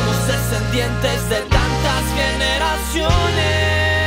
Somos descendientes de tantas generaciones.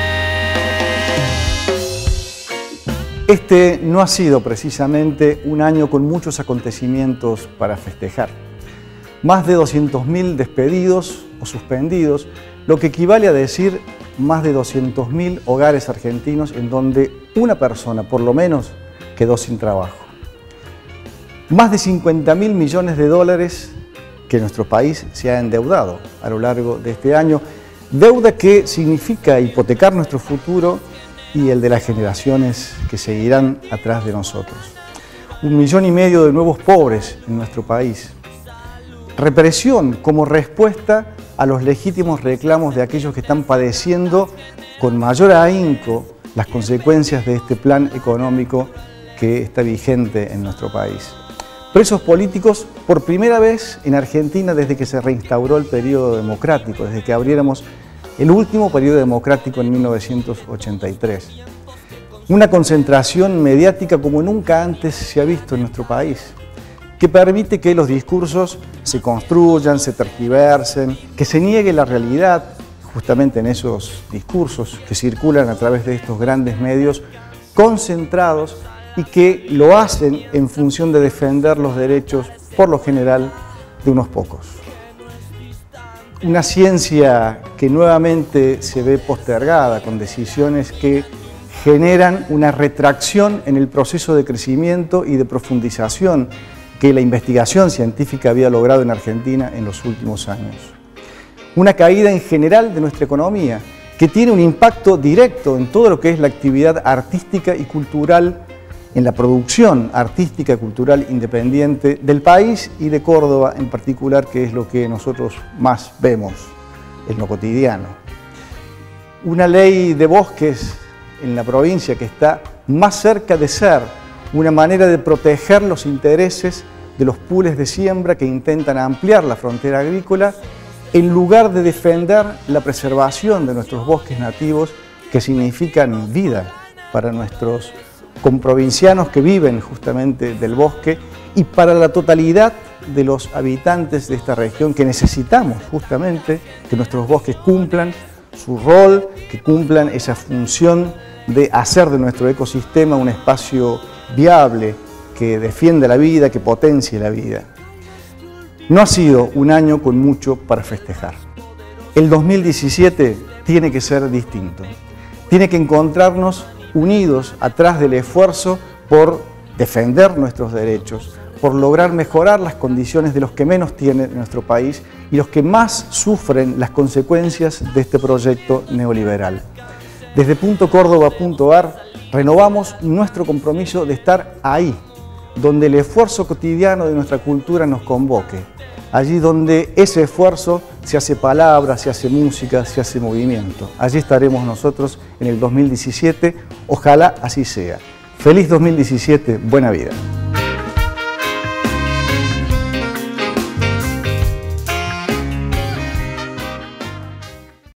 Este no ha sido precisamente un año con muchos acontecimientos para festejar. Más de 200.000 despedidos o suspendidos, lo que equivale a decir más de 200.000 hogares argentinos en donde una persona, por lo menos, quedó sin trabajo. Más de 50.000 millones de dólares que nuestro país se ha endeudado a lo largo de este año, deuda que significa hipotecar nuestro futuro y el de las generaciones que seguirán atrás de nosotros. 1,5 millones de nuevos pobres en nuestro país. Represión como respuesta a los legítimos reclamos de aquellos que están padeciendo con mayor ahínco las consecuencias de este plan económico que está vigente en nuestro país. Presos políticos por primera vez en Argentina desde que se reinstauró el periodo democrático, desde que abriéramos el último periodo democrático en 1983. Una concentración mediática como nunca antes se ha visto en nuestro país, que permite que los discursos se construyan, se tergiversen, que se niegue la realidad justamente en esos discursos que circulan a través de estos grandes medios concentrados y que lo hacen en función de defender los derechos, por lo general, de unos pocos. Una ciencia que nuevamente se ve postergada con decisiones que generan una retracción en el proceso de crecimiento y de profundización que la investigación científica había logrado en Argentina en los últimos años. Una caída en general de nuestra economía que tiene un impacto directo en todo lo que es la actividad artística y cultural, en la producción artística y cultural independiente del país y de Córdoba en particular, que es lo que nosotros más vemos en lo cotidiano. Una ley de bosques en la provincia que está más cerca de ser una manera de proteger los intereses de los pools de siembra que intentan ampliar la frontera agrícola, en lugar de defender la preservación de nuestros bosques nativos que significan vida para nuestros comprovincianos que viven justamente del bosque y para la totalidad de los habitantes de esta región que necesitamos justamente que nuestros bosques cumplan su rol, que cumplan esa función de hacer de nuestro ecosistema un espacio viable, que defienda la vida, que potencie la vida. No ha sido un año con mucho para festejar. El 2017 tiene que ser distinto. Tiene que encontrarnos unidos atrás del esfuerzo por defender nuestros derechos, por lograr mejorar las condiciones de los que menos tienen en nuestro país y los que más sufren las consecuencias de este proyecto neoliberal. Desde .córdoba.ar renovamos nuestro compromiso de estar ahí, donde el esfuerzo cotidiano de nuestra cultura nos convoque, allí donde ese esfuerzo se hace palabra, se hace música, se hace movimiento. Allí estaremos nosotros en el 2017, ojalá así sea. Feliz 2017, buena vida.